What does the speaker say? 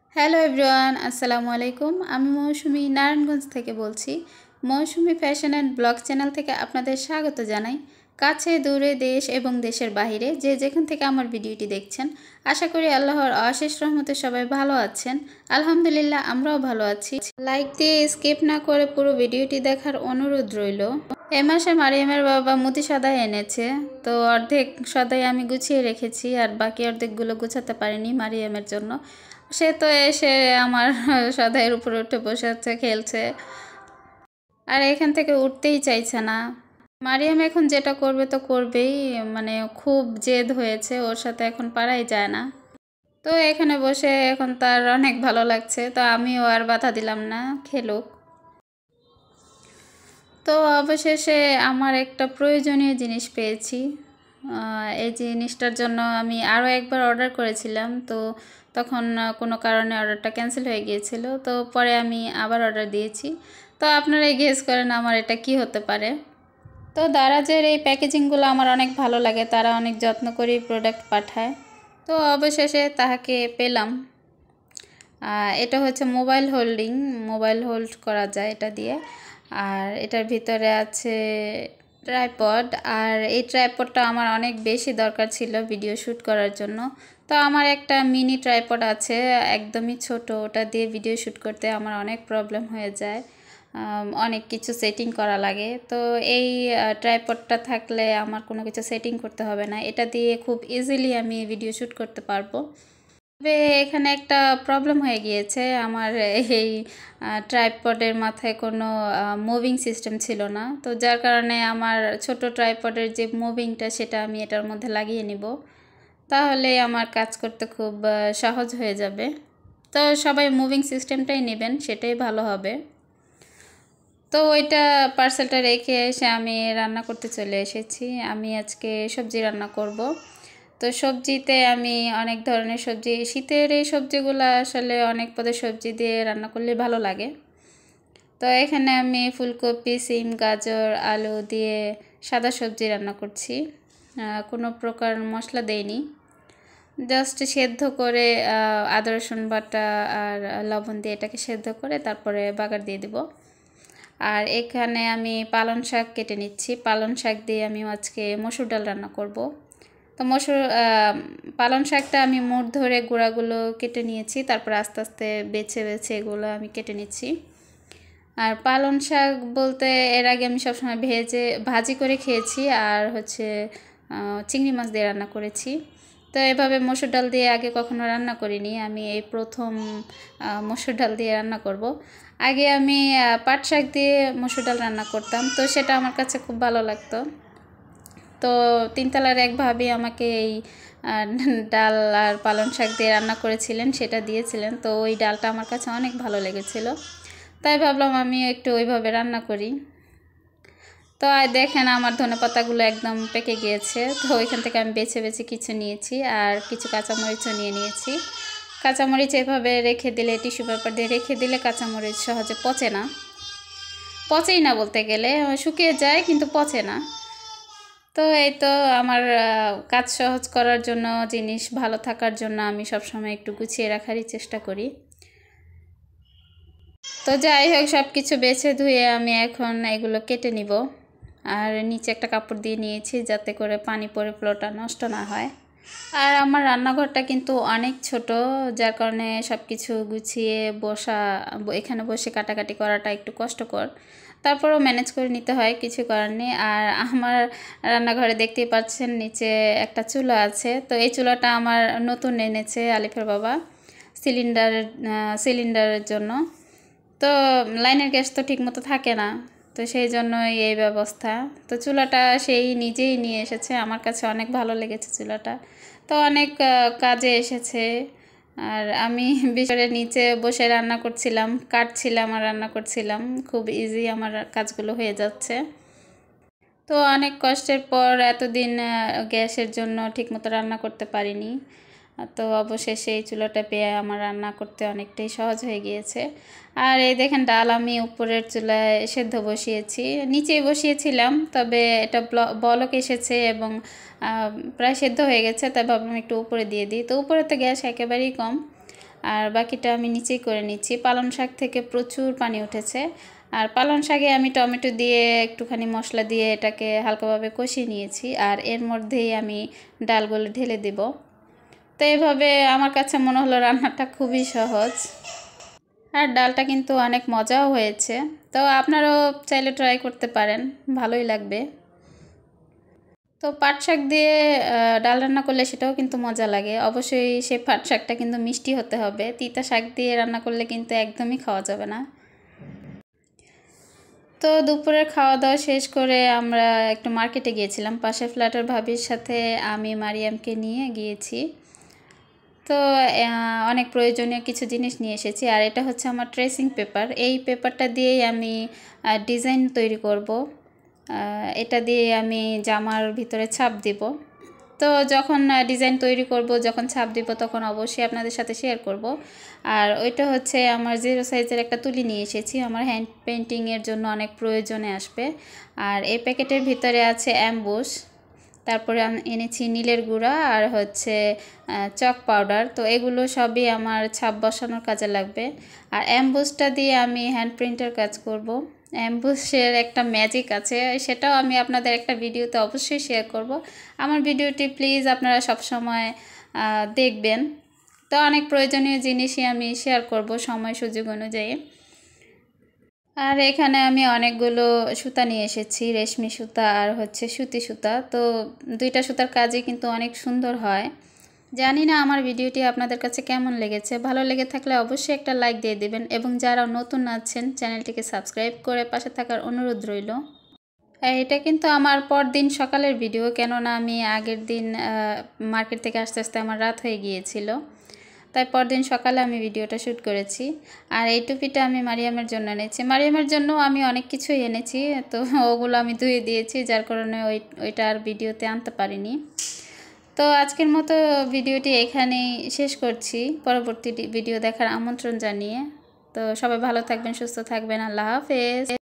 Hello everyone, আসসালামু আলাইকুম। আমি মৌসুমি নারায়ণগঞ্জ থেকে বলছি। Mousumi fashion and blog channel থেকে আপনাদের স্বাগত জানাই। কাছে দূরে দেশ এবং দেশের বাইরে যে যেখান থেকে আমার ভিডিওটি দেখছেন, আশা করি আল্লাহর অশেষ রহমতে সবাই ভালো আছেন। আলহামদুলিল্লাহ, আমরাও ভালো আছি। লাইক দিয়ে স্কিপ না করে পুরো ভিডিওটি দেখার অনুরোধ রইল। এ মাসে মারিয়ামের বাবা মুদি সদাই এনেছে, তো অর্ধেক সদাই আমি গুছিয়ে রেখেছি আর বাকি অর্ধেকগুলো গুছাতে পারিনি মারিয়ামের জন্য। সে তো এসে আমার সদাইয়ের উপরে উঠে বসে আছে, খেলছে, আর এখান থেকে উঠতেই চাইছে না। মারিয়াম এখন যেটা করবে তো করবেই, মানে খুব জেদ হয়েছে, ওর সাথে এখন পারাই যায় না। তো এখানে বসে এখন তার অনেক ভালো লাগছে, তো আমিও আর বাধা দিলাম না, খেলুক। তো অবশেষে আমার একটা প্রয়োজনীয় জিনিস পেয়েছি। এই জিনিসটার জন্য আমি আরও একবার অর্ডার করেছিলাম, তো তখন কোনো কারণে অর্ডারটা ক্যান্সেল হয়ে গিয়েছিল, তো পরে আমি আবার অর্ডার দিয়েছি। তো আপনারাই গেস করেন আমার এটা কি হতে পারে। তো দারাজের এই প্যাকেজিংগুলো আমার অনেক ভালো লাগে, তারা অনেক যত্ন করে প্রোডাক্ট পাঠায়। তো অবশেষে তাহাকে পেলাম। এটা হচ্ছে মোবাইল হোল্ডিং, মোবাইল হোল্ড করা যায় এটা দিয়ে। আর এটার ভিতরে আছে ট্রাইপড, আর এই ট্রাইপডটা আমার অনেক বেশি দরকার ছিল ভিডিও শ্যুট করার জন্য। তো আমার একটা মিনি ট্রাইপড আছে, একদমই ছোট, ওটা দিয়ে ভিডিও শ্যুট করতে আমার অনেক প্রবলেম হয়ে যায়, অনেক কিছু সেটিং করা লাগে। তো এই ট্রাইপডটা থাকলে আমার কোনো কিছু সেটিং করতে হবে না, এটা দিয়ে খুব ইজিলি আমি ভিডিও শ্যুট করতে পারবো। তবে এখানে একটা প্রবলেম হয়ে গিয়েছে, আমার এই ট্রাইপডের মাথায় কোনো মুভিং সিস্টেম ছিল না, তো যার কারণে আমার ছোট ট্রাইপডের যে মুভিংটা সেটা আমি এটার মধ্যে লাগিয়ে নিব, তাহলে আমার কাজ করতে খুব সহজ হয়ে যাবে। তো সবাই মুভিং সিস্টেমটাই নেবেন, সেটাই ভালো হবে। তো ওইটা পার্সেলটা রেখে এসে আমি রান্না করতে চলে এসেছি। আমি আজকে সবজি রান্না করব। তো সবজিতে আমি অনেক ধরনের সবজি, শীতের এই সবজিগুলো আসলে অনেক পদের সবজি দিয়ে রান্না করলে ভালো লাগে। তো এখানে আমি ফুলকপি, সিম, গাজর, আলু দিয়ে সাদা সবজি রান্না করছি, কোনো প্রকার মশলা দেইনি, জাস্ট সেদ্ধ করে আদা রসুন বাটা আর লবণ দিয়ে এটাকে সেদ্ধ করে তারপরে বাগার দিয়ে দেব। আর এখানে আমি পালং শাক কেটে নিচ্ছি, পালং শাক দিয়ে আমি আজকে মসুর ডাল রান্না করব। তো পালং শাকটা আমি মুঠ ধরে গোড়াগুলো কেটে নিয়েছি, তারপর আস্তে আস্তে বেছে বেছে এগুলো আমি কেটে নিচ্ছি। আর পালং শাক বলতে এর আগে আমি সবসময় ভাজি করে খেয়েছি, আর হচ্ছে চিংড়ি মাছ দিয়ে রান্না করেছি। তো এভাবে মসুর ডাল দিয়ে আগে কখনো রান্না করিনি, আমি এই প্রথম মসুর ডাল দিয়ে রান্না করব। আগে আমি পাট শাক দিয়ে মসুর ডাল রান্না করতাম, তো সেটা আমার কাছে খুব ভালো লাগতো। তো তিনতলার এক ভাবি আমাকে এই ডাল আর পালং শাক দিয়ে রান্না করেছিলেন, সেটা দিয়েছিলেন, তো ওই ডালটা আমার কাছে অনেক ভালো লেগেছিল, তাই ভাবলাম আমি একটু ওইভাবে রান্না করি। তো দেখেন আমার ধনেপাতাগুলো একদম পেকে গিয়েছে, তো ওইখান থেকে আমি বেছে বেছে কিছু নিয়েছি, আর কিছু কাঁচামরিচও নিয়ে নিয়েছি। কাঁচামরিচ এভাবে রেখে দিলে, টিস্যু পেপার দিয়ে রেখে দিলে কাঁচামরিচ সহজে পচে না, পচেই না বলতে গেলে, শুকিয়ে যায় কিন্তু পচে না। তো এই তো আমার কাজ সহজ করার জন্য, জিনিস ভালো থাকার জন্য আমি সবসময় একটু গুছিয়ে রাখারই চেষ্টা করি। তো যাই হোক, সব কিছু বেছে ধুয়ে আমি এখন এগুলো কেটে নিব, আর নিচে একটা কাপড় দিয়ে নিয়েছি যাতে করে পানি পড়ে ফ্লোরটা নষ্ট না হয়। আর আমার রান্নাঘরটা কিন্তু অনেক ছোট, যার কারণে সব কিছু গুছিয়ে এখানে বসে কাটাকাটি করাটা একটু কষ্টকর, তারপরও ম্যানেজ করে নিতে হয়, কিছু করার নেই। আর আমার রান্নাঘরে দেখতেই পাচ্ছেন নিচে একটা চুলা আছে, তো এই চুলাটা আমার নতুন এনেছে আলিফের বাবা সিলিন্ডারের জন্য। তো লাইনের গ্যাস তো ঠিকমতো থাকে না, তো সেই জন্যই এই ব্যবস্থা। তো চুলাটা সেই নিজেই নিয়ে এসেছে, আমার কাছে অনেক ভালো লেগেছে চুলাটা, তো অনেক কাজে এসেছে। আর আমি বিশেষ নিচে বসে রান্না করছিলাম, কাটছিলাম আর রান্না করছিলাম, খুব ইজি আমার কাজগুলো হয়ে যাচ্ছে। তো অনেক কষ্টের পর এতদিন গ্যাসের জন্য ঠিকমতো রান্না করতে পারিনি, তো অবশেষে এই চুলাটা পেয়ে আমার রান্না করতে অনেকটাই সহজ হয়ে গিয়েছে। আর এই দেখেন ডাল আমি উপরের চুলায় সেদ্ধ বসিয়েছি, নিচেই বসিয়েছিলাম, তবে এটা বলক এসেছে এবং প্রায় সেদ্ধ হয়ে গেছে, তাই ভাবলাম একটু উপরে দিয়ে দিই। তো উপরে তো গ্যাস একেবারেই কম, আর বাকিটা আমি নিচেই করে নিচ্ছি। পালং শাক থেকে প্রচুর পানি উঠেছে। আর পালং শাকে আমি টমেটো দিয়ে একটুখানি মশলা দিয়ে এটাকে হালকাভাবে কষিয়ে নিয়েছি। আর এর মধ্যেই আমি ডালগুলো ঢেলে দেব। তো এইভাবে আমার কাছে মনে হলো রান্নাটা খুবই সহজ, আর ডালটা কিন্তু অনেক মজাও হয়েছে। তো আপনারাও চাইলে ট্রাই করতে পারেন, ভালোই লাগবে। তো পাট শাক দিয়ে ডাল রান্না করলে সেটাও কিন্তু মজা লাগে। অবশ্যই সেই পাট শাকটা কিন্তু মিষ্টি হতে হবে। তিতা শাক দিয়ে রান্না করলে কিন্তু একদমই খাওয়া যাবে না। তো দুপুরের খাওয়া দাওয়া শেষ করে আমরা একটু মার্কেটে গিয়েছিলাম। পাশের ফ্ল্যাটের ভাবির সাথে আমি মারিয়ামকে নিয়ে গিয়েছি। তো অনেক প্রয়োজনীয় কিছু জিনিস নিয়ে এসেছি। আর এটা হচ্ছে আমার ট্রেসিং পেপার। এই পেপারটা দিয়েই আমি ডিজাইন তৈরি করব। এটা দিয়ে আমি জামার ভিতরে ছাপ দিব। তো যখন ডিজাইন তৈরি করব, যখন ছাপ দিব, তখন অবশ্যই আপনাদের সাথে শেয়ার করব। আর ওইটা হচ্ছে আমার 0 সাইজের একটা তুলি নিয়ে এসেছি, আমার হ্যান্ড পেন্টিংয়ের জন্য অনেক প্রয়োজনে আসবে। আর এই প্যাকেটের ভিতরে আছে অ্যাম্বুশ, তারপরে আমি এনেছি নীলের গুঁড়া আর হচ্ছে চক পাউডার। তো এগুলো সবই আমার ছাপ বসানোর কাজে লাগবে। আর অ্যাম্বুশটা দিয়ে আমি হ্যান্ড প্রিন্টের কাজ করব। অ্যাম্বুশের একটা ম্যাজিক আছে, সেটাও আমি আপনাদের একটা ভিডিওতে অবশ্যই শেয়ার করব। আমার ভিডিওটি প্লিজ আপনারা সবসময় দেখবেন। তো অনেক প্রয়োজনীয় জিনিসই আমি শেয়ার করব সময় সুযোগ অনুযায়ী। আর এখানে আমি অনেকগুলো সুতা নিয়ে এসেছি, রেশমি সুতা আর হচ্ছে সুতি সুতা। তো দুইটা সুতার কাজই কিন্তু অনেক সুন্দর হয়। জানি না আমার ভিডিওটি আপনাদের কাছে কেমন লেগেছে। ভালো লেগে থাকলে অবশ্যই একটা লাইক দিয়ে দেবেন, এবং যারা নতুন আছেন চ্যানেলটিকে সাবস্ক্রাইব করে পাশে থাকার অনুরোধ রইল। এটা কিন্তু আমার পরদিন সকালের ভিডিও, কেননা আমি আগের দিন মার্কেট থেকে আস্তে আস্তে আমার রাত হয়ে গিয়েছিল, তাই পরদিন সকালে আমি ভিডিওটা শ্যুট করেছি। আর এই টুপিটা আমি মারিয়ামের জন্য এনেছি। মারিয়ামের জন্য আমি অনেক কিছুই এনেছি, তো ওগুলো আমি ধুয়ে দিয়েছি, যার কারণে ওইটা আর ভিডিওতে আনতে পারিনি। তো আজকের মতো ভিডিওটি এখানেই শেষ করছি, পরবর্তী ভিডিও দেখার আমন্ত্রণ জানিয়ে। তো সবাই ভালো থাকবেন, সুস্থ থাকবেন। আল্লাহ হাফেজ।